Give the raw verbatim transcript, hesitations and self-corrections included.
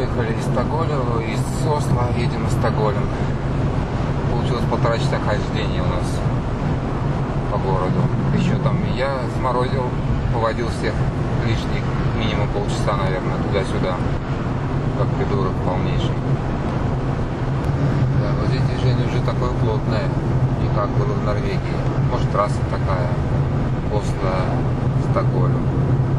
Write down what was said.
выехали из Стокгольма, из Осло, едем на Стокгольм. Получилось полтора часа хождения у нас по городу. Еще там я сморозил, поводил всех лишних минимум полчаса, наверное, туда-сюда, как придурок полнейший. Да, вот здесь движение уже такое плотное, не как было в Норвегии. Может, трасса такая, Осло, Стокгольм.